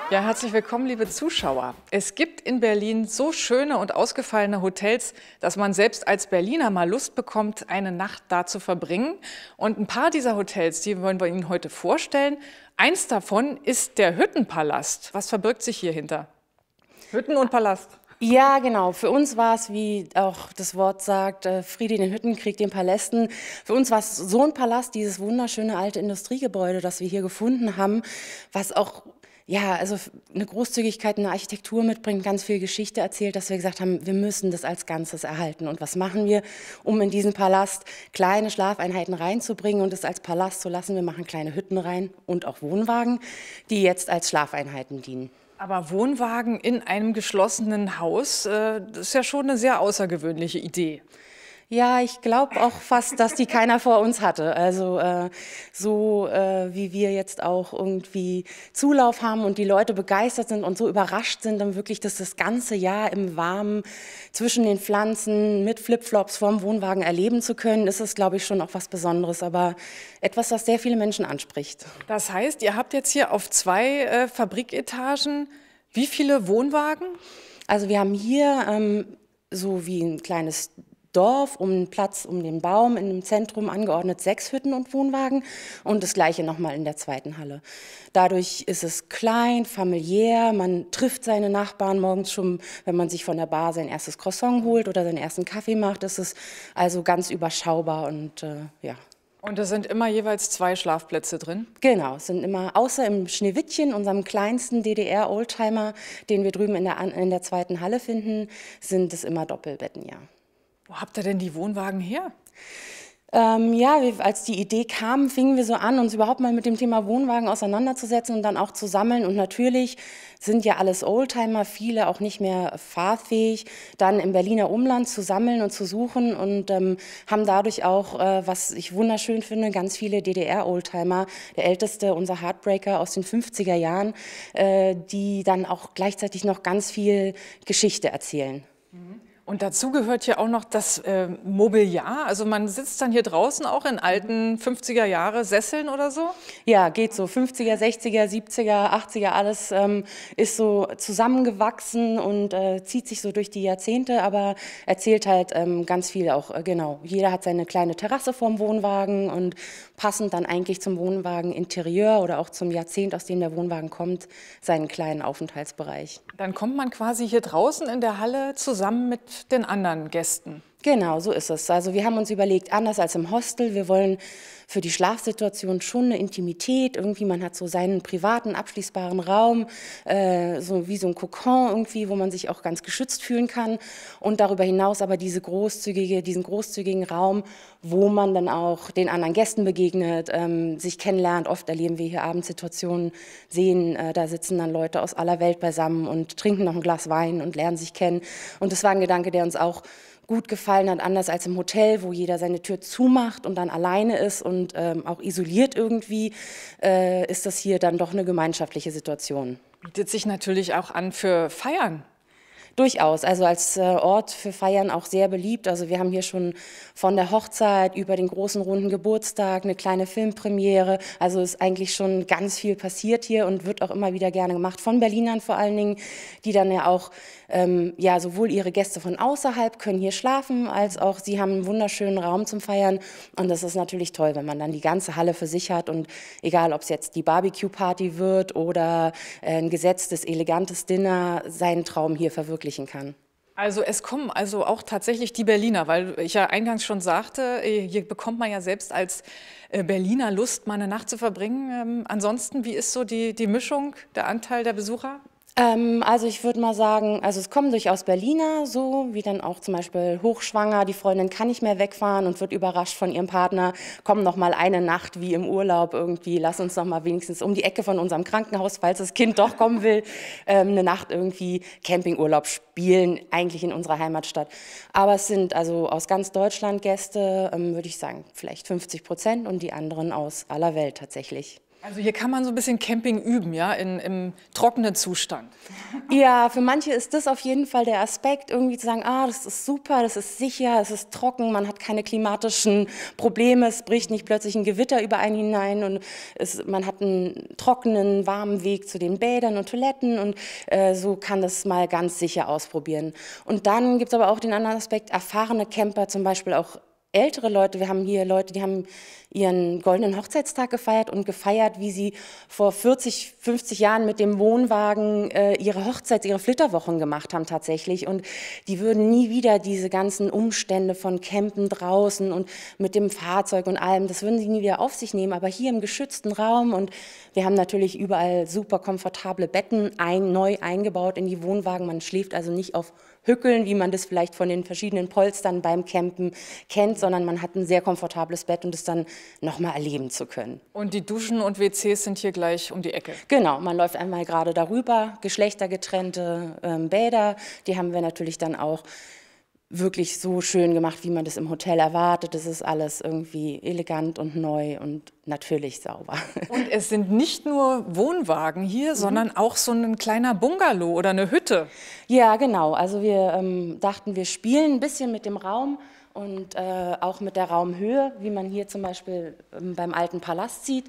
Ja, herzlich willkommen, liebe Zuschauer. Es gibt in Berlin so schöne und ausgefallene Hotels, dass man selbst als Berliner mal Lust bekommt, eine Nacht da zu verbringen. Und ein paar dieser Hotels, die wollen wir Ihnen heute vorstellen. Eins davon ist der Hüttenpalast. Was verbirgt sich hier hinter? Hütten und Palast. Ja, genau. Für uns war es, wie auch das Wort sagt, Friede in den Hütten, Krieg den Palästen. Für uns war es so ein Palast, dieses wunderschöne alte Industriegebäude, das wir hier gefunden haben, was auch also eine Großzügigkeit in der Architektur mitbringt, ganz viel Geschichte erzählt, dass wir gesagt haben, wir müssen das als Ganzes erhalten. Und was machen wir, um in diesen Palast kleine Schlafeinheiten reinzubringen und es als Palast zu lassen? Wir machen kleine Hütten rein und auch Wohnwagen, die jetzt als Schlafeinheiten dienen. Aber Wohnwagen in einem geschlossenen Haus, das ist ja schon eine sehr außergewöhnliche Idee. Ja, ich glaube auch fast, dass die keiner vor uns hatte. Also wie wir jetzt auch irgendwie Zulauf haben und die Leute begeistert sind und so überrascht sind, dann wirklich das ganze Jahr im Warmen zwischen den Pflanzen mit Flipflops vorm Wohnwagen erleben zu können, ist es, glaube ich, schon auch was Besonderes, aber etwas, was sehr viele Menschen anspricht. Das heißt, ihr habt jetzt hier auf 2 Fabriketagen wie viele Wohnwagen? Also wir haben hier so wie ein kleines Dorf um den Platz, um den Baum in dem Zentrum angeordnet 6 Hütten und Wohnwagen und das gleiche nochmal in der zweiten Halle. Dadurch ist es klein, familiär, man trifft seine Nachbarn morgens schon, wenn man sich von der Bar sein erstes Croissant holt oder seinen ersten Kaffee macht, ist es also ganz überschaubar und ja. Und es sind immer jeweils 2 Schlafplätze drin? Genau, es sind immer, außer im Schneewittchen, unserem kleinsten DDR-Oldtimer, den wir drüben in der zweiten Halle finden, sind es immer Doppelbetten, ja. Wo habt ihr denn die Wohnwagen her? Als die Idee kam, fingen wir so an, uns überhaupt mal mit dem Thema Wohnwagen auseinanderzusetzen und dann auch zu sammeln. Und natürlich sind ja alles Oldtimer, viele auch nicht mehr fahrfähig, dann im Berliner Umland zu sammeln und zu suchen und haben dadurch auch, was ich wunderschön finde, ganz viele DDR-Oldtimer. Der älteste, unser Heartbreaker aus den 50er Jahren, die dann auch gleichzeitig noch ganz viel Geschichte erzählen. Und dazu gehört ja auch noch das Mobiliar. Also man sitzt dann hier draußen auch in alten 50er Jahre Sesseln oder so? Ja, geht so. 50er, 60er, 70er, 80er, alles ist so zusammengewachsen und zieht sich so durch die Jahrzehnte, aber erzählt halt ganz viel auch, genau. Jeder hat seine kleine Terrasse vorm Wohnwagen und passend dann eigentlich zum Wohnwagen-Interieur oder auch zum Jahrzehnt, aus dem der Wohnwagen kommt, seinen kleinen Aufenthaltsbereich. Dann kommt man quasi hier draußen in der Halle zusammen mit den anderen Gästen. Genau, so ist es. Also wir haben uns überlegt, anders als im Hostel, wir wollen für die Schlafsituation schon eine Intimität, irgendwie man hat so seinen privaten, abschließbaren Raum, so wie so ein Kokon irgendwie, wo man sich auch ganz geschützt fühlen kann und darüber hinaus aber diesen großzügigen Raum, wo man dann auch den anderen Gästen begegnet, sich kennenlernt. Oft erleben wir hier Abendsituationen, sehen, da sitzen dann Leute aus aller Welt beisammen und trinken noch ein Glas Wein und lernen sich kennen und das war ein Gedanke, der uns auch gut gefallen hat, anders als im Hotel, wo jeder seine Tür zumacht und dann alleine ist und auch isoliert irgendwie, ist das hier dann doch eine gemeinschaftliche Situation. Bietet sich natürlich auch an für Feiern. Durchaus, also als Ort für Feiern auch sehr beliebt. Also wir haben hier schon von der Hochzeit über den großen runden Geburtstag eine kleine Filmpremiere. Also ist eigentlich schon ganz viel passiert hier und wird auch immer wieder gerne gemacht von Berlinern vor allen Dingen, die dann ja auch sowohl ihre Gäste von außerhalb können hier schlafen, als auch sie haben einen wunderschönen Raum zum Feiern. Und das ist natürlich toll, wenn man dann die ganze Halle für sich hat und egal, ob es jetzt die Barbecue-Party wird oder ein gesetztes, elegantes Dinner, seinen Traum hier verwirklichen kann. Also es kommen also auch tatsächlich die Berliner, weil ich ja eingangs schon sagte, hier bekommt man ja selbst als Berliner Lust, mal eine Nacht zu verbringen. Ansonsten, wie ist so die Mischung, der Anteil der Besucher? Also ich würde mal sagen, also es kommen durchaus Berliner, so wie dann auch zum Beispiel hochschwanger, die Freundin kann nicht mehr wegfahren und wird überrascht von ihrem Partner, komm noch mal eine Nacht wie im Urlaub irgendwie, lass uns noch mal wenigstens um die Ecke von unserem Krankenhaus, falls das Kind doch kommen will, eine Nacht irgendwie Campingurlaub spielen, eigentlich in unserer Heimatstadt. Aber es sind also aus ganz Deutschland Gäste, würde ich sagen, vielleicht 50% und die anderen aus aller Welt tatsächlich. Also hier kann man so ein bisschen Camping üben, ja, im trockenen Zustand. Ja, für manche ist das auf jeden Fall der Aspekt, irgendwie zu sagen, das ist super, das ist sicher, es ist trocken, man hat keine klimatischen Probleme, es bricht nicht plötzlich ein Gewitter über einen hinein und man hat einen trockenen, warmen Weg zu den Bädern und Toiletten und so kann das mal ganz sicher ausprobieren. Und dann gibt es aber auch den anderen Aspekt, erfahrene Camper, zum Beispiel auch ältere Leute. Wir haben hier Leute, die haben ihren goldenen Hochzeitstag gefeiert und gefeiert, wie sie vor 40, 50 Jahren mit dem Wohnwagen ihre Flitterwochen gemacht haben tatsächlich. Und die würden nie wieder diese ganzen Umstände von Campen draußen und mit dem Fahrzeug und allem, das würden sie nie wieder auf sich nehmen. Aber hier im geschützten Raum und wir haben natürlich überall super komfortable Betten neu eingebaut in die Wohnwagen. Man schläft also nicht auf Hückeln, wie man das vielleicht von den verschiedenen Polstern beim Campen kennt, sondern man hat ein sehr komfortables Bett und es dann nochmal erleben zu können. Und die Duschen und WCs sind hier gleich um die Ecke? Genau, man läuft einmal gerade darüber, geschlechtergetrennte Bäder, die haben wir natürlich dann auch wirklich so schön gemacht, wie man das im Hotel erwartet. Das ist alles irgendwie elegant und neu und natürlich sauber. Und es sind nicht nur Wohnwagen hier, sondern auch so ein kleiner Bungalow oder eine Hütte. Ja, genau. Also wir dachten, wir spielen ein bisschen mit dem Raum und auch mit der Raumhöhe, wie man hier zum Beispiel beim Alten Palast sieht.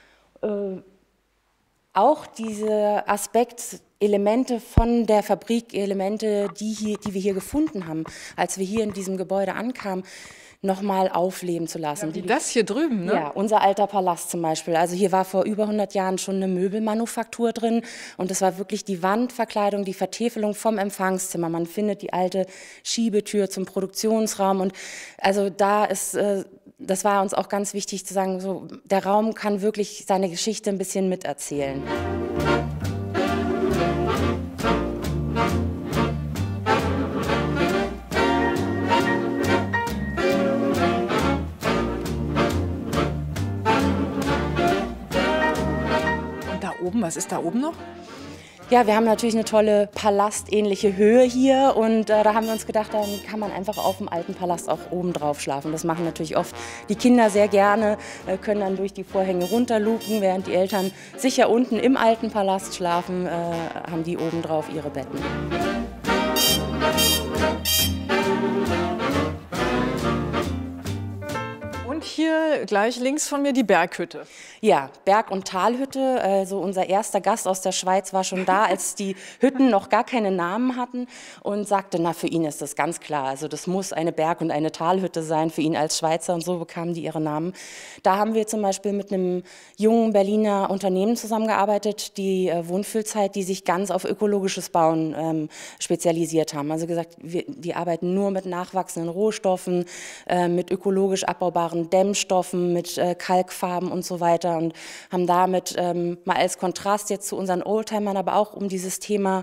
Auch dieser Aspekt, Elemente von der Fabrik, Elemente, die wir hier gefunden haben, als wir hier in diesem Gebäude ankamen, nochmal aufleben zu lassen. Ja, wie das hier drüben, ne? Ja, unser alter Palast zum Beispiel. Also hier war vor über 100 Jahren schon eine Möbelmanufaktur drin und das war wirklich die Wandverkleidung, die Vertäfelung vom Empfangszimmer. Man findet die alte Schiebetür zum Produktionsraum und also das war uns auch ganz wichtig zu sagen, so, der Raum kann wirklich seine Geschichte ein bisschen miterzählen. Was ist da oben noch? Ja, wir haben natürlich eine tolle palastähnliche Höhe hier und da haben wir uns gedacht, dann kann man einfach auf dem alten Palast auch oben drauf schlafen. Das machen natürlich oft die Kinder sehr gerne, können dann durch die Vorhänge runterluken, während die Eltern sicher unten im alten Palast schlafen, haben die oben drauf ihre Betten. Und hier gleich links von mir die Berghütte. Ja, Berg- und Talhütte. Also unser erster Gast aus der Schweiz war schon da, als die Hütten noch gar keine Namen hatten und sagte, na, für ihn ist das ganz klar. Also das muss eine Berg- und eine Talhütte sein für ihn als Schweizer und so bekamen die ihre Namen. Da haben wir zum Beispiel mit einem jungen Berliner Unternehmen zusammengearbeitet, die Wohnfühlzeit, die sich ganz auf ökologisches Bauen spezialisiert haben. Also gesagt, die arbeiten nur mit nachwachsenden Rohstoffen, mit ökologisch abbaubaren Dämmstoffen, mit Kalkfarben und so weiter und haben damit mal als Kontrast jetzt zu unseren Oldtimern, aber auch um dieses Thema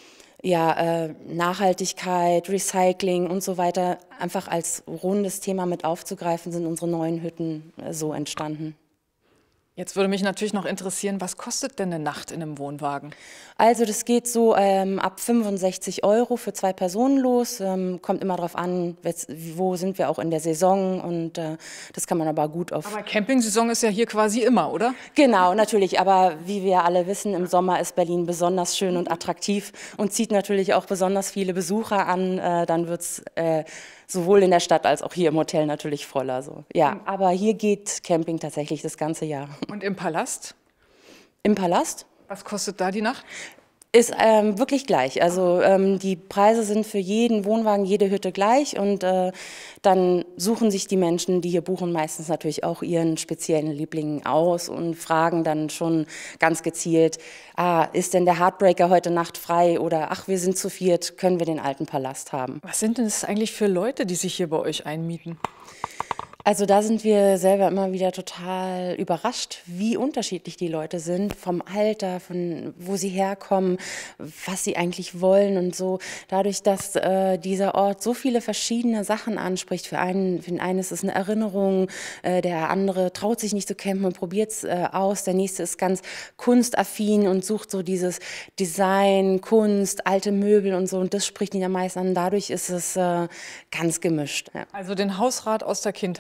Nachhaltigkeit, Recycling und so weiter einfach als rundes Thema mit aufzugreifen, sind unsere neuen Hütten so entstanden. Jetzt würde mich natürlich noch interessieren, was kostet denn eine Nacht in einem Wohnwagen? Also das geht so ab 65 € für 2 Personen los. Kommt immer darauf an, wo sind wir auch in der Saison und das kann man aber gut auf... Aber Campingsaison ist ja hier quasi immer, oder? Genau, natürlich. Aber wie wir alle wissen, im Sommer ist Berlin besonders schön und attraktiv und zieht natürlich auch besonders viele Besucher an. Dann wird es sowohl in der Stadt als auch hier im Hotel natürlich voller. So. Ja, aber hier geht Camping tatsächlich das ganze Jahr. Und im Palast? Im Palast? Was kostet da die Nacht? Ist wirklich gleich. Also die Preise sind für jeden Wohnwagen, jede Hütte gleich und dann suchen sich die Menschen, die hier buchen, meistens natürlich auch ihren speziellen Liebling aus und fragen dann schon ganz gezielt, ist denn der Heartbreaker heute Nacht frei oder ach, wir sind zu viert, können wir den alten Palast haben. Was sind denn das eigentlich für Leute, die sich hier bei euch einmieten? Also da sind wir selber immer wieder total überrascht, wie unterschiedlich die Leute sind, vom Alter, von wo sie herkommen, was sie eigentlich wollen und so. Dadurch, dass dieser Ort so viele verschiedene Sachen anspricht. Für den einen ist es eine Erinnerung, der andere traut sich nicht zu campen und probiert es aus. Der nächste ist ganz kunstaffin und sucht so dieses Design, Kunst, alte Möbel und so. Und das spricht ihn am meisten an. Dadurch ist es ganz gemischt. Ja. Also den Hausrat aus der Kindheit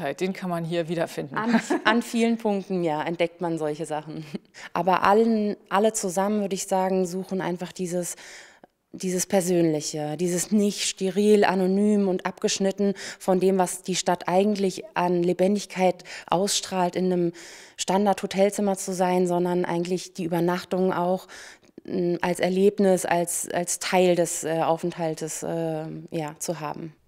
Leichtigkeit, den kann man hier wiederfinden. An vielen Punkten, ja, entdeckt man solche Sachen. Aber alle zusammen, würde ich sagen, suchen einfach dieses Persönliche, dieses nicht steril, anonym und abgeschnitten von dem, was die Stadt eigentlich an Lebendigkeit ausstrahlt, in einem Standard-Hotelzimmer zu sein, sondern eigentlich die Übernachtung auch als Erlebnis, als Teil des Aufenthaltes zu haben.